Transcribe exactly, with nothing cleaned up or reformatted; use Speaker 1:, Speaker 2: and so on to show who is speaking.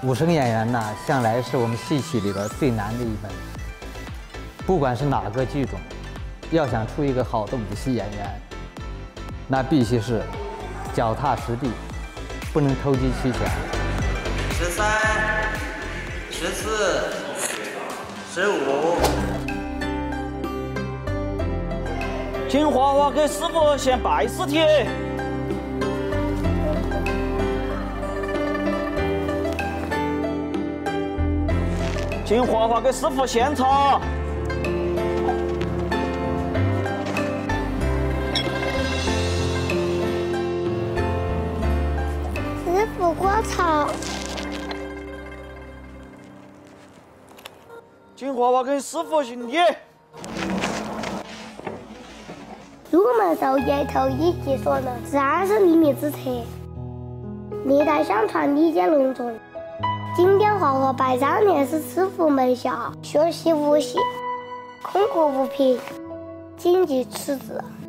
Speaker 1: 武生演员呢，向来是我们戏曲里边最难的一门。不管是哪个剧种，要想出一个好的武戏演员，那必须是脚踏实地，不能投机取巧。
Speaker 2: 十三、十四、十五。
Speaker 3: 请花花给师傅献拜师帖。 请花花给师傅献茶。
Speaker 4: 师傅过茶。
Speaker 3: 请花花给师傅行礼。
Speaker 4: 入门授业头一级所能，三十厘米之侧，历代相传礼节隆重。 经典花花拜三年是师傅门下学习武戏，空口无凭，谨记此志。